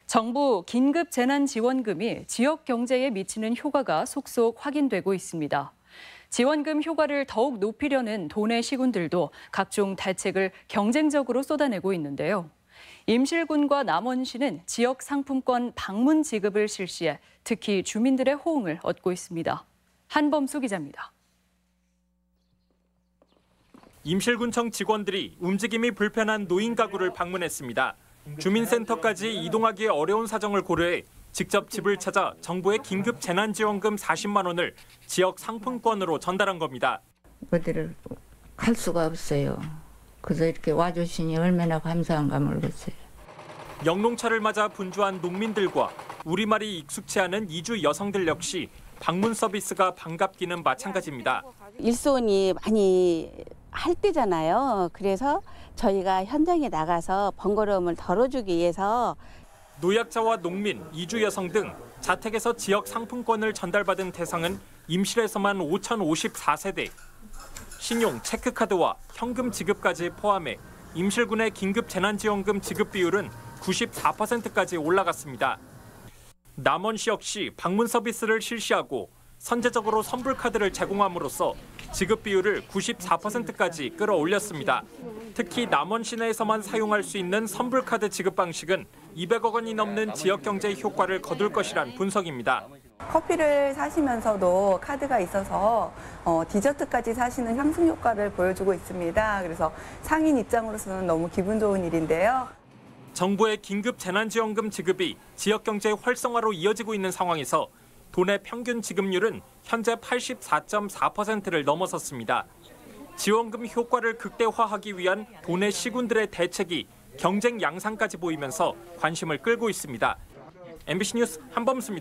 정부 긴급 재난지원금이 지역 경제에 미치는 효과가 속속 확인되고 있습니다. 지원금 효과를 더욱 높이려는 도내 시군들도 각종 대책을 경쟁적으로 쏟아내고 있는데요. 임실군과 남원시는 지역 상품권 방문 지급을 실시해 특히 주민들의 호응을 얻고 있습니다. 한범수 기자입니다. 임실군청 직원들이 움직임이 불편한 노인 가구를 방문했습니다. 주민센터까지 이동하기 어려운 사정을 고려해 직접 집을 찾아 정부의 긴급 재난지원금 40만 원을 지역 상품권으로 전달한 겁니다. 어디를 갈 수가 없어요. 그래서 이렇게 와주시니 얼마나 감사한가 모르겠어요. 영농차를 맞아 분주한 농민들과 우리말이 익숙치 않은 이주 여성들 역시 방문 서비스가 반갑기는 마찬가지입니다. 일손이 많이 할 때잖아요. 그래서 저희가 현장에 나가서 번거로움을 덜어주기 위해서 노약자와 농민, 이주 여성 등 자택에서 지역 상품권을 전달받은 대상은 임실에서만 5,054세대. 신용, 체크카드와 현금 지급까지 포함해 임실군의 긴급 재난지원금 지급 비율은 94%까지 올라갔습니다. 남원시 역시 방문 서비스를 실시하고 선제적으로 선불카드를 제공함으로써 지급 비율을 94%까지 끌어올렸습니다. 특히 남원 시내에서만 사용할 수 있는 선불카드 지급 방식은 200억 원이 넘는 지역 경제 효과를 거둘 것이란 분석입니다. 커피를 사시면서도 카드가 있어서 디저트까지 사시는 상승 효과를 보여주고 있습니다. 그래서 상인 입장으로서는 너무 기분 좋은 일인데요. 정부의 긴급 재난지원금 지급이 지역 경제 활성화로 이어지고 있는 상황에서 도내 평균 지급률은 현재 84.4%를 넘어섰습니다. 지원금 효과를 극대화하기 위한 도내 시군들의 대책이 경쟁 양상까지 보이면서 관심을 끌고 있습니다. MBC 뉴스 한범수입니다.